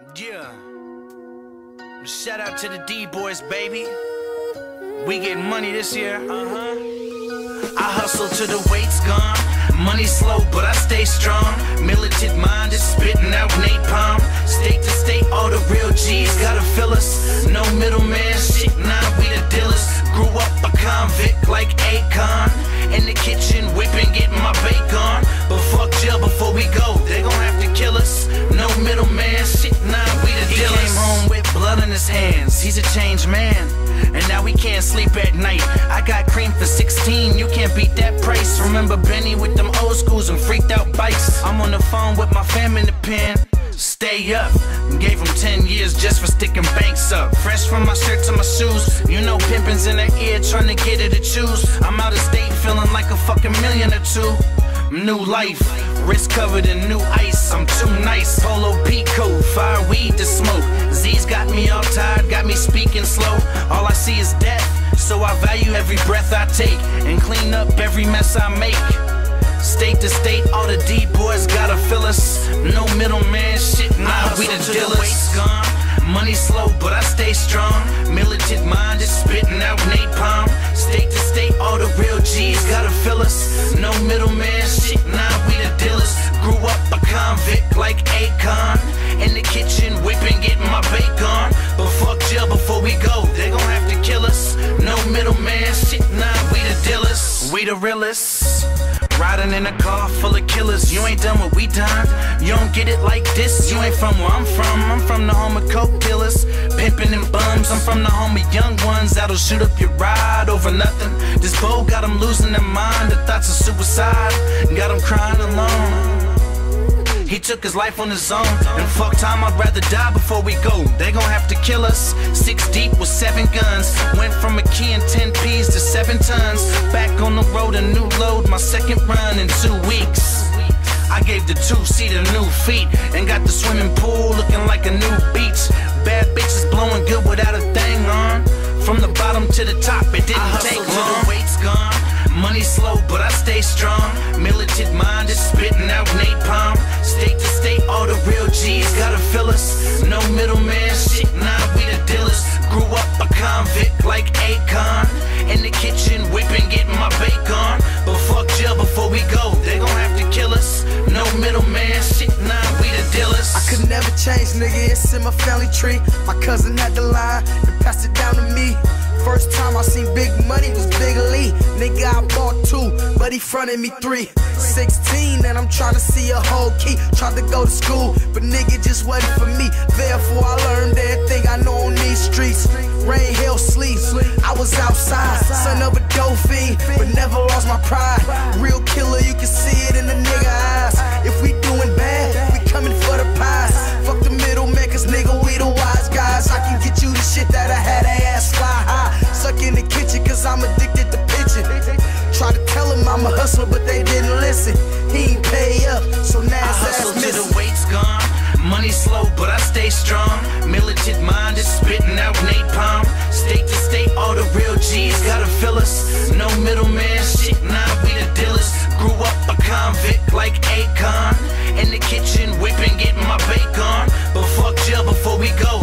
Yeah. Shout out to the D-Boys, baby. We getting money this year. I hustle till the weight's gone. Money slow, but I stay strong. Militant mind is spitting out napalm. State to state, all the real G's gotta fill us. No middleman shit, nah, we the dealers. Grew up a convict like Akon. In the kitchen, whipping, getting my bacon. But fuck jail before we go, they gon' have to kill us. No middleman shit, nah, we the dealers. He came home with blood in his hands, he's a changed man. And now we can't sleep at night. I got cream for 16, you can't beat that price. Remember Benny with them old schools and freaked out bikes. I'm on the phone with my fam in the pen. Stay up, gave him 10 years just for sticking banks up. Fresh from my shirt to my shoes, you know pimpin's in her ear trying to get her to choose. I'm out of state feeling like a fucking million or two. New life, wrist covered in new ice. I'm too nice, Polo Pico, fire weed to smoke. Z's got me all tired, got me speaking slow. All I see is death, so I value every breath I take and clean up every mess I make. State to state, all the D-Boys gotta fill us. No middleman shit, nah, we the dealers. The weight's gone, money slow, but I stay strong. Militant mind is spitting out napalm. State to state, all the real G's gotta fill us. No middleman shit, nah, we the dealers. Grew up a convict like Akon. In the kitchen, whipping, getting my bacon. But fuck jail before we go, they gon' have to kill us. No middleman shit, nah, we the dealers. We the realists. Riding in a car full of killers, you ain't done what we done. You don't get it like this, you ain't from where I'm from. I'm from the home of coke dealers, pimping and bums. I'm from the home of young ones that'll shoot up your ride over nothing. This bow got them losing their mind, the thoughts of suicide got them crying alone. He took his life on his own, and fuck time, I'd rather die before we go. They gon' have to kill us. 6 deep with 7 guns. Went from a key and 10 P's to 7 tons. Back on the road, a new load, my second run in 2 weeks. I gave the 2-seater new feet, and got the swimming pool looking like a new beach. Bad bitches blowing good without a thing on. From the bottom to the top, it didn't take long. Till the weight's gone. Money slow, but I stay strong. Militant mind is spitting out napalm. State to state, all the real G's gotta fill us. No middleman shit, nah, we the dealers. Grew up a convict like Akon. In the kitchen, whipping, getting my bacon. But fuck jail before we go, they gon' have to kill us. No middleman shit, nah, we the dealers. I could never change, nigga, it's in my family tree. My cousin had the line and passed it down to me. First time I seen big money was Big Lee. Nigga, I bought 2, but he fronted me 3. 16 and I'm trying to see a whole key. Tried to go to school, but nigga just wasn't for me. Therefore I learned everything I know on these streets. Rain, hail, sleep, I was outside. Son of a dope fiend, but never lost my pride. Real killer, you can see it in the nigga eyes. If we doing bad, we coming for the pies. Fuck the middleman, cause nigga, we the wise guys. I can get you the shit that I had a ass fly high. Suck in the kitchen, cause I'm addicted to pitching. Try to tell him I'm a hustler, but they didn't listen. He ain't pay up, so now his ass missing. Till the weight's gone. Money slow, but I stay strong. Militant mind is spitting out napalm. State to state, all the real G's gotta fill us. No middleman shit, nah, we the dealers. Grew up a convict like Akon. In the kitchen, whipping, getting my bacon. But fuck jail before we go,